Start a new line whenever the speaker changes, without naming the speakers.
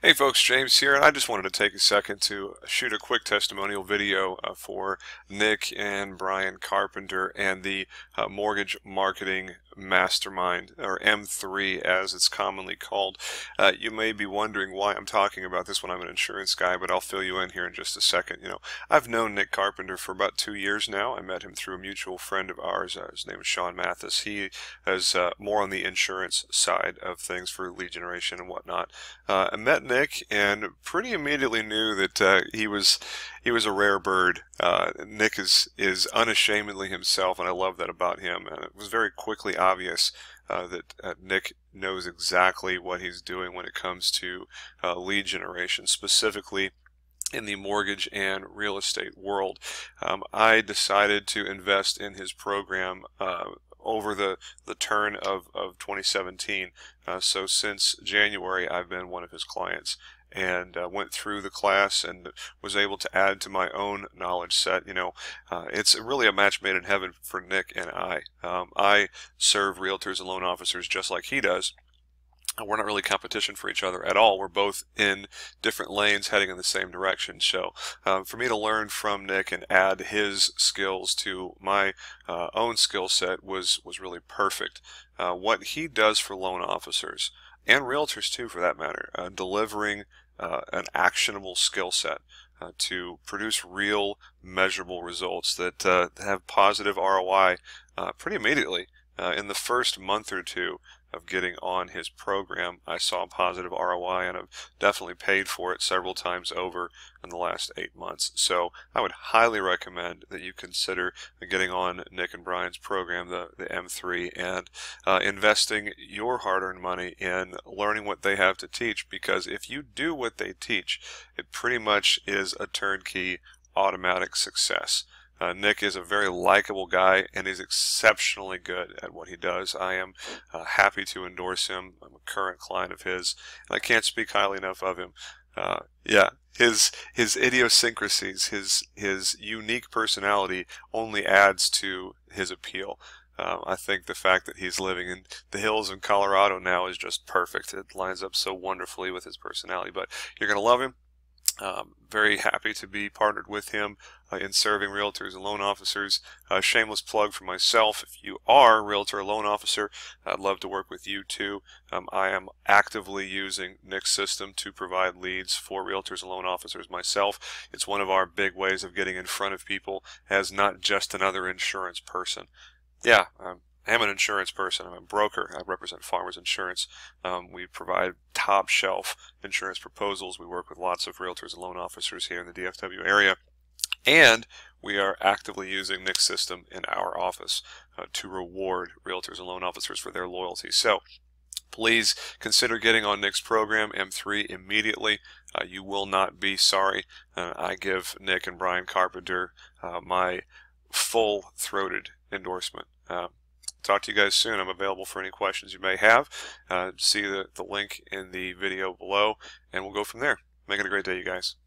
Hey folks, James here, and I just wanted to take a second to shoot a quick testimonial video for Nick and Brian Carpenter and the Mortgage Marketing Mastermind, or M3 as it's commonly called. You may be wondering why I'm talking about this when I'm an insurance guy, but I'll fill you in here in just a second. I've known Nick Carpenter for about 2 years now. I met him through a mutual friend of ours. His name is Sean Mathis. He is more on the insurance side of things for lead generation and whatnot. I met Nick and pretty immediately knew that he was a rare bird. Nick is unashamedly himself, and I love that about him. And it was very quickly obvious that Nick knows exactly what he's doing when it comes to lead generation, specifically in the mortgage and real estate world. I decided to invest in his program over the turn of 2017. So since January, I've been one of his clients, and went through the class and was able to add to my own knowledge set. It's really a match made in heaven for Nick and I. I serve realtors and loan officers just like he does. We're not really competition for each other at all. We're both in different lanes heading in the same direction. So for me to learn from Nick and add his skills to my own skill set was really perfect. What he does for loan officers and realtors too, for that matter, delivering an actionable skill set to produce real measurable results that have positive ROI pretty immediately. In the first month or two of getting on his program, I saw positive ROI, and I've definitely paid for it several times over in the last 8 months. So I would highly recommend that you consider getting on Nick and Brian's program, the M3, and investing your hard-earned money in learning what they have to teach, because if you do what they teach, it pretty much is a turnkey automatic success. Nick is a very likable guy, and he's exceptionally good at what he does. I am happy to endorse him. I'm a current client of his, and I can't speak highly enough of him. Yeah, his idiosyncrasies, his unique personality only adds to his appeal. I think the fact that he's living in the hills in Colorado now is just perfect. It lines up so wonderfully with his personality. But you're going to love him. Very happy to be partnered with him in serving realtors and loan officers. Shameless plug for myself: if you are a realtor or loan officer, I'd love to work with you too. I am actively using Nick's system to provide leads for realtors and loan officers myself. It's one of our big ways of getting in front of people as not just another insurance person. Yeah, I am an insurance person. I'm a broker. I represent Farmers Insurance. We provide top shelf insurance proposals. We work with lots of realtors and loan officers here in the DFW area. And we are actively using Nick's system in our office to reward realtors and loan officers for their loyalty. So please consider getting on Nick's program, M3, immediately. You will not be sorry. I give Nick and Brian Carpenter my full-throated endorsement. Talk to you guys soon. I'm available for any questions you may have. See the link in the video below, and we'll go from there. Make it a great day, you guys.